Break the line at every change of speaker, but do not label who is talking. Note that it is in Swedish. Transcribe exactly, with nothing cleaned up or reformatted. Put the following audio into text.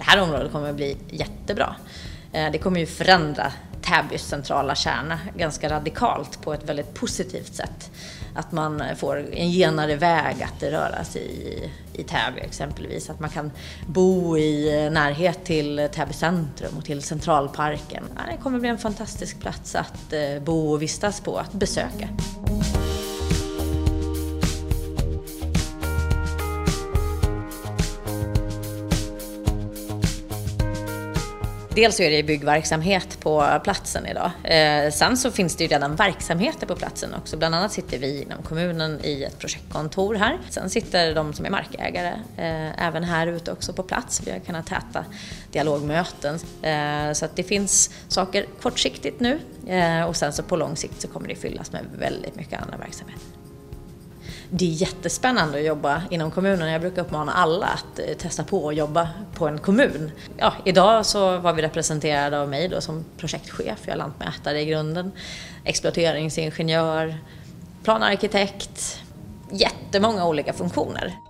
här området kommer att bli jättebra. Det kommer ju förändra Täbys centrala kärna ganska radikalt på ett väldigt positivt sätt. Att man får en genare väg att röra sig i, i Täby exempelvis. Att man kan bo i närhet till Täby centrum och till centralparken. Det kommer bli en fantastisk plats att bo och vistas på, att besöka. Dels så är det byggverksamhet på platsen idag. Eh, sen så finns det ju redan verksamheter på platsen också. Bland annat sitter vi inom kommunen i ett projektkontor här. Sen sitter de som är markägare eh, även här ute också på plats. Vi har kunnat täta dialogmöten. Eh, så att det finns saker kortsiktigt nu. Eh, och sen så på lång sikt så kommer det fyllas med väldigt mycket andra verksamheter. Det är jättespännande att jobba inom kommunen. Jag brukar uppmana alla att testa på att jobba på en kommun. Ja, idag så var vi representerade av mig då som projektchef. Jag är lantmätare i grunden, exploateringsingenjör, planarkitekt. Jättemånga olika funktioner.